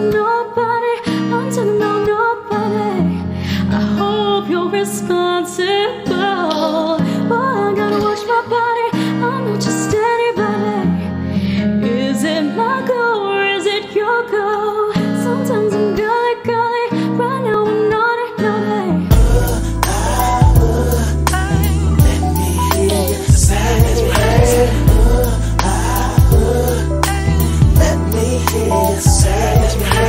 nobody, I'm talking about nobody. I hope you're responsible. Boy, I gotta watch my body, I'm not just anybody. Is it my goal or is it your goal? Sometimes I'm gully, gully, right now I'm naughty, naughty. Let me hear you say it. Let me hear you say it.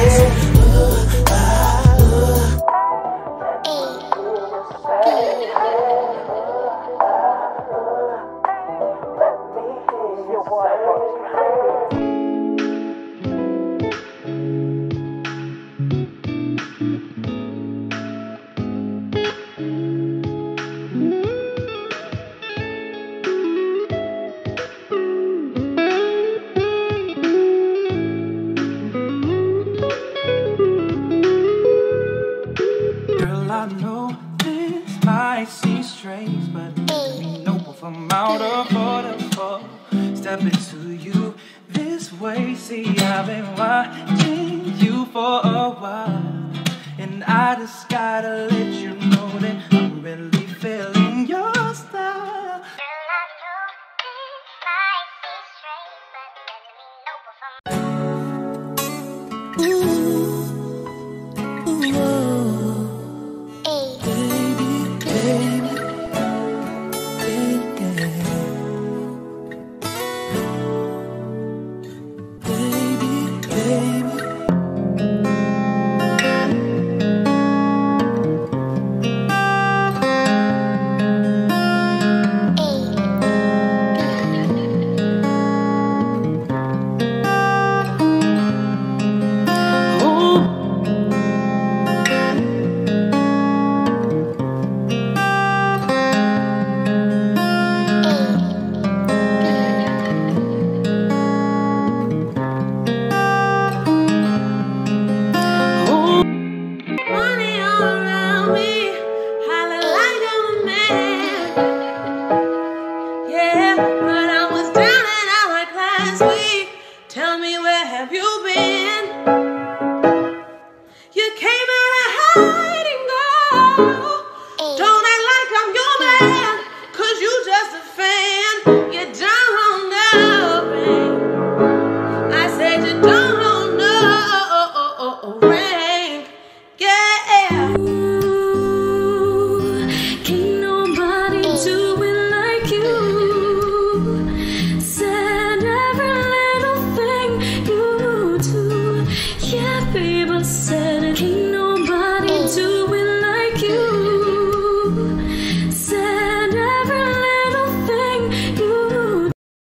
Girl, I know this might seem strange, but you know if I'm out of order for stepping to you this way. See, I've been watching you for a while, and I just gotta let you know that I'm really